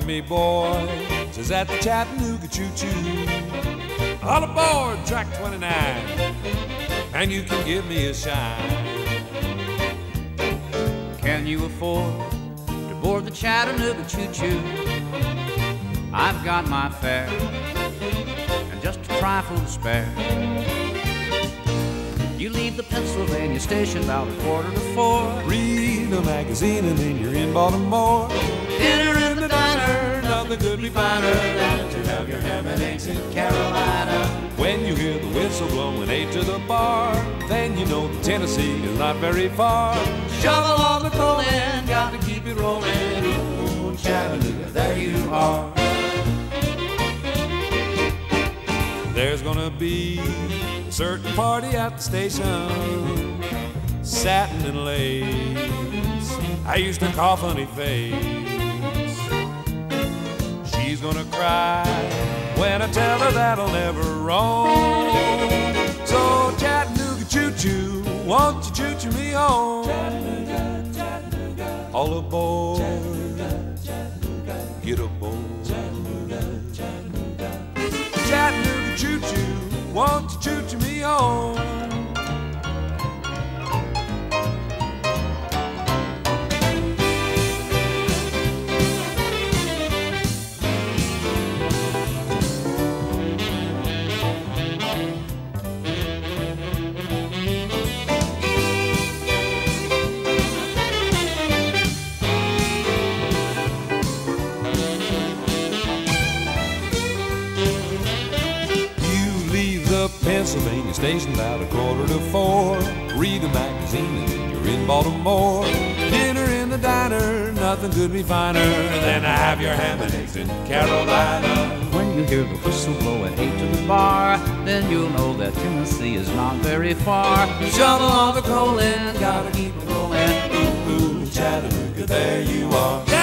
me, boys, is at the Chattanooga Choo Choo. All aboard track 29, and you can give me a shine. Can you afford to board the Chattanooga Choo Choo? I've got my fare and just a trifle to spare. You leave the Pennsylvania station about 3:45. Read a magazine and then you're in Baltimore. Dinner in the diner, Nothing could be finer than to have your ham and eggs in Carolina. When you hear the whistle blowing 8 to the bar, then you know that Tennessee is not very far. shovel all the coal in, Got to keep it rolling. Ooh, Chattanooga, there you are. There's gonna be a certain party at the station, satin and lace. I used to call funny face. She's gonna cry when I tell her that I'll never roam. So Chattanooga Choo Choo, won't you choo-choo me home? Chattanooga, Chattanooga, all aboard. Chattanooga, Chattanooga, get aboard. Chattanooga, Chattanooga, Chattanooga Choo Choo, won't you choo-choo me home? Pennsylvania station about 3:45. Read a magazine and then you're in Baltimore. Dinner in the diner, nothing could be finer than to have your ham and eggs in Carolina. when you hear the whistle blow at 8 to the bar, then you'll know that Tennessee is not very far. Shovel all the coal in, gotta keep it rolling. Ooh, Chattanooga, there you are.